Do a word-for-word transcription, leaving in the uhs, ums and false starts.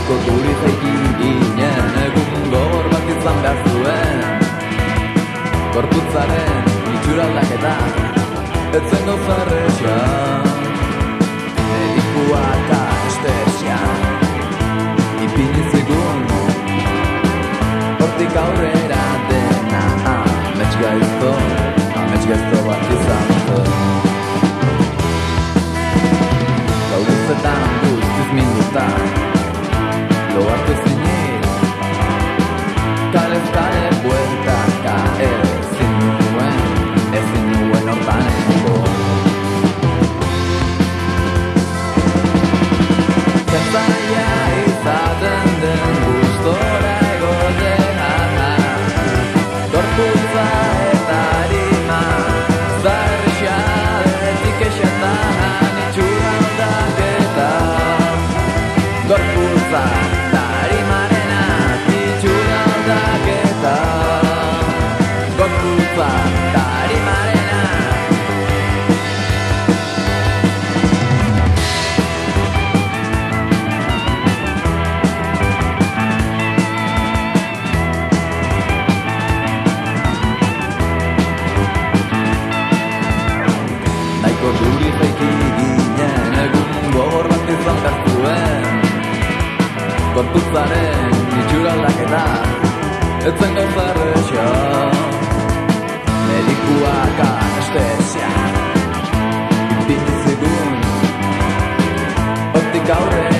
Nahiko duri jaiki ginen egun gogor bat izan behar zuen. Gorputzaren itxura aldaketa etzen gauza erresa. Medikuak anestesia ipini zigun. Hortik aurrera dena amets gaizto, amets gaizto bat izan zen. Gaudezetan guztiz minduta lo hartu zinik. Kalez kale bueltaka ezin nuen, ezin nuen hortan ego. Zertzaia izaten den gustora egotea. Gorputza eta harima zarrisa etik esatan itxura aldaketa. Gorputza eta harimaren itxura aldaketa. Gorputza eta harimaren duri jaiki ginen egun gogor bat izan behar zuen. Gorputzaren itxura aldaketa etzen gauza erresa. Medikuak anestesia ipini zigun. Hortik aurrera